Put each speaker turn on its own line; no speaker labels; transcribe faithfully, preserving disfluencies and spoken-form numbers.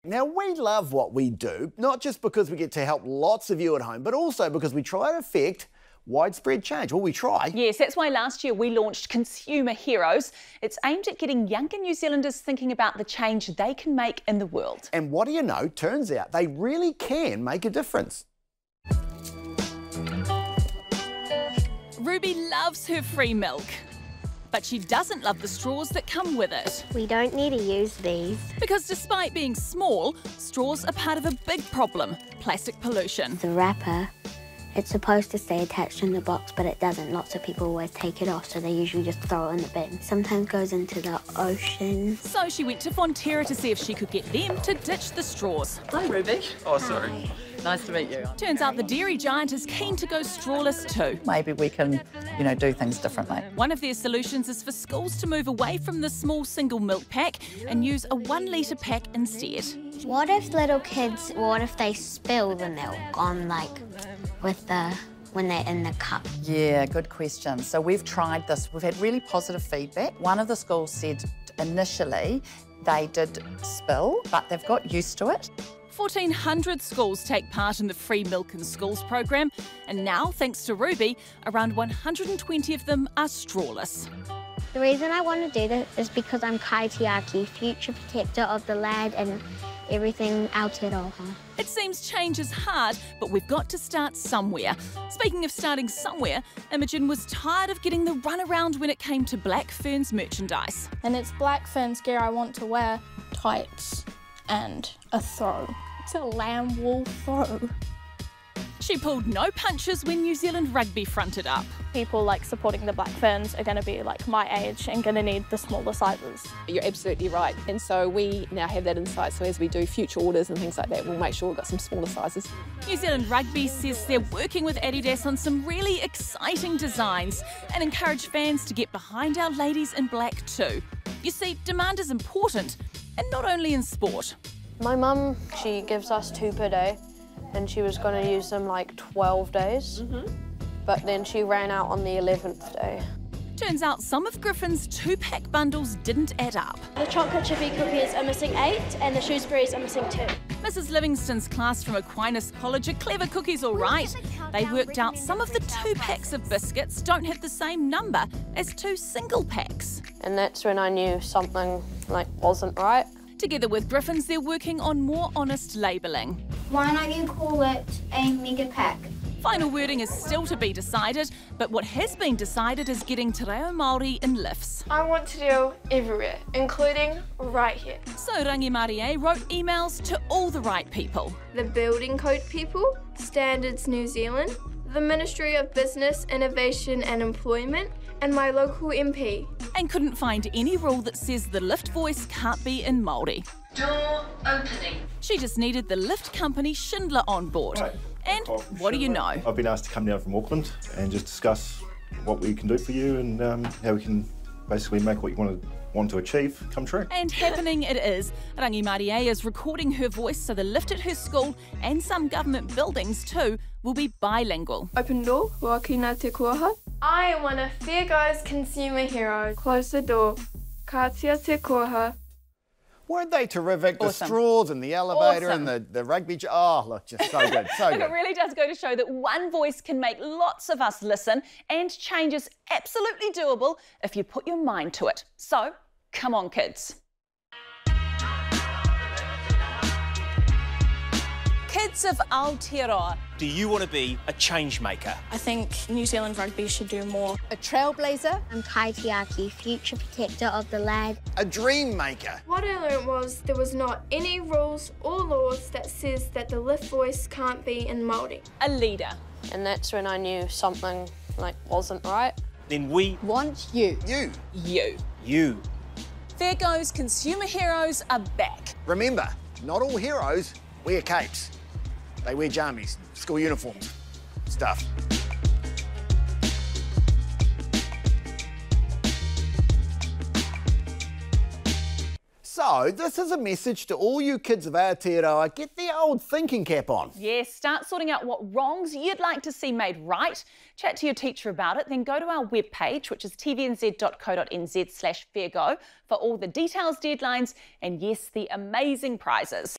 Now, we love what we do, not just because we get to help lots of you at home, but also because we try to affect widespread change. Well, we try.
Yes, that's why last year we launched Consumer Heroes. It's aimed at getting younger New Zealanders thinking about the change they can make in the world.
And what do you know? Turns out they really can make a difference.
Ruby loves her free milk, but she doesn't love the straws that come with it.
We don't need to use these.
Because despite being small, straws are part of a big problem, plastic pollution.
The wrapper, it's supposed to stay attached in the box, but it doesn't. Lots of people always take it off, so they usually just throw it in the bin. Sometimes goes into the ocean.
So she went to Fonterra to see if she could get them to ditch the straws.
Hi, Ruby. Oh, sorry.
Hi.
Nice to meet you.
Turns out the dairy giant is keen to go strawless too.
Maybe we can, you know, do things differently.
One of their solutions is for schools to move away from the small single milk pack and use a one litre pack instead.
What if little kids, what if they spill the milk on, like, with the, when they're in the cup?
Yeah, good question. So we've tried this. We've had really positive feedback. One of the schools said initially they did spill, but they've got used to it.
fourteen hundred schools take part in the Free Milk in Schools program, and now, thanks to Ruby, around one hundred twenty of them are strawless.
The reason I want to do this is because I'm Kaitiaki, future protector of the land and everything Aotearoa.
It seems change is hard, but we've got to start somewhere. Speaking of starting somewhere, Imogen was tired of getting the runaround when it came to Black Ferns merchandise.
And it's Black Ferns gear I want to wear, tights and a throw. It's a lamb wool throw.
She pulled no punches when New Zealand Rugby fronted up.
People like supporting the Black Ferns are going to be like my age and going to need the smaller sizes.
You're absolutely right, and so we now have that insight, so as we do future orders and things like that, we'll make sure we've got some smaller sizes.
New Zealand Rugby says they're working with Adidas on some really exciting designs and encourage fans to get behind our ladies in black too. You see, demand is important, and not only in sport.
My mum, she gives us two per day, and she was going to use them like twelve days, mm-hmm. but then she ran out on the eleventh day.
Turns out some of Griffin's two-pack bundles didn't add up.
The chocolate chippy cookies are missing eight and the Shrewsbury's are missing two.
Missus Livingston's class from Aquinas College are clever cookies, all right. They worked out some of the two packs of biscuits don't have the same number as two single packs.
And that's when I knew something like wasn't right.
Together with Griffins, they're working on more honest labelling.
Why not you call it a mega pack?
Final wording is still to be decided, but what has been decided is getting Te Reo Māori in lifts.
I want to do everywhere, including right here.
So Rangi Marie wrote emails to all the right people.
The Building Code people, Standards New Zealand, the Ministry of Business, Innovation and Employment, and my local M P.
And couldn't find any rule that says the lift voice can't be in Māori.
Door opening.
She just needed the lift company Schindler on board.
Right.
And what do you know?
I've been asked to come down from Auckland and just discuss what we can do for you and um, how we can basically make what you want to want to achieve come true.
And happening it is. Rangi Marie is recording her voice so the lift at her school and some government buildings too will be bilingual.
Open door, wakina te kuaha. I am one of Fair Go's consumer heroes. Close the door, katia te kuaha.
Weren't they terrific?
Awesome.
The straws and the elevator
Awesome.
and the, the rugby. Oh, look, just so good, so
Look,
good.
it really does go to show that one voice can make lots of us listen, and change is absolutely doable if you put your mind to it. So, come on, kids. Kids of Aotearoa.
Do you want to be a change maker?
I think New Zealand Rugby should do more.
A trailblazer. I'm Kaitiaki, future protector of the land.
A dream maker.
What I learned was there was not any rules or laws that says that the lift voice can't be in Māori.
A leader.
And that's when I knew something like wasn't right.
Then we
Want you.
You.
You.
You.
Fair Go's Consumer Heroes are back.
Remember, not all heroes wear capes. They wear jammies, school uniforms, stuff. So, this is a message to all you kids of Aotearoa. Get the old thinking cap on.
Yes, start sorting out what wrongs you'd like to see made right. Chat to your teacher about it, then go to our webpage, which is t v n z dot co dot n z slash fairgo, for all the details, deadlines, and yes, the amazing prizes.